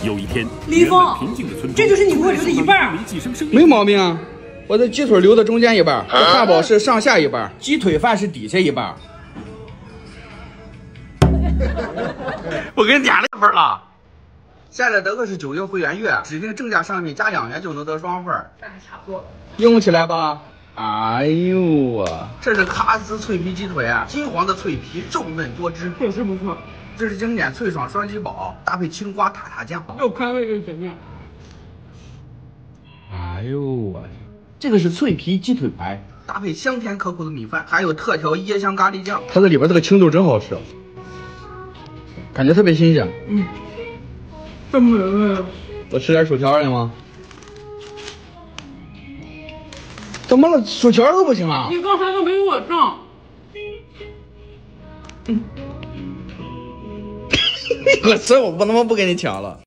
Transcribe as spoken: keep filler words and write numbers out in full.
有一天， 李峰， 平静的村这就是你给我留的一半， 没毛病啊。我的鸡腿留的中间一半，这汉堡是上下一半，鸡腿饭是底下一半。我给你点了一份了。现在得个是九月会员月，指定正价上面加两元就能得双份， 那还差不多。 用起来吧。哎呦我，这是卡斯脆皮鸡腿啊，金黄的脆皮，重嫩多汁， 确实不错。 这是经典脆爽双鸡堡，搭配青瓜塔塔酱， 又开胃又全面。 哎呦我，这个是脆皮鸡腿排，搭配香甜可口的米饭，还有特调椰香咖喱酱，它这里边这个青豆真好吃，感觉特别新鲜。 嗯，真美味。 我吃点薯条行吗？怎么了？薯条都不行啊？ 你刚才都没给我上。嗯。 我这我不他妈不给你抢了。